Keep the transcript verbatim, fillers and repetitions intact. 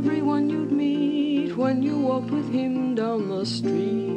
everyone you'd meet when you walked with him down the street.